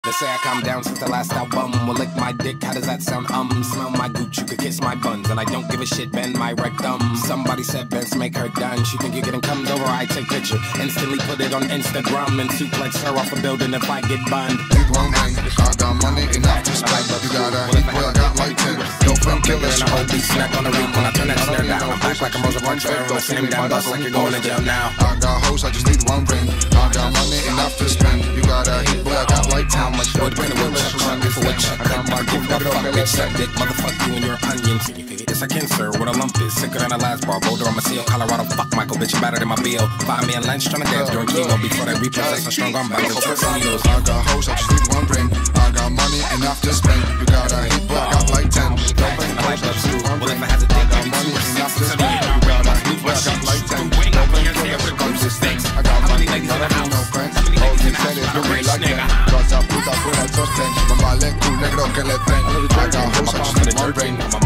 They say I calm down since the last album. Well, lick my dick, how does that sound? Smell my gooch, you could kiss my buns. And I don't give a shit, bend my rectum. Somebody said Benz make her done. She think you're getting comes over, I take picture. Instantly put it on Instagram and suplex her off a building if I get banned. Need one ring, I got money enough to spend. You got a heat, boy, I got like 10. No friend killers. And I hold these snack on the ring when I turn that snare down. I'm back like a Rosa Parks fair. I'll slam down, bust like you're going to jail now. I got hoes, I just need one ring. I got money enough to spend. You got a heat, boy, I got like 10. How much wood bring the wood chuck for what chuck? I got give that fuck bitch suck dick, motherfuck you and your onions. Yes I can, sir, what a lump is. Sicker than a last bar, Boulder on my seal. Colorado, fuck Michael, bitch, better than my bill. 5 me and lunch trying to dance during chemo before they repossess a strong arm by the tuxedos. I got hoes, I just need one ring. I got money enough to spend. You got a heat, boy, I got like 10. I like love too. Well, if I had to think, I'd be too enough to spend. You got a heat, boy, I got like 10. I got money, gotta have no friends. Oh, you said it, you really like that. Cosa puta, buena sosten. Mamá le cu negro que le den. I got hoes, I just need one ring.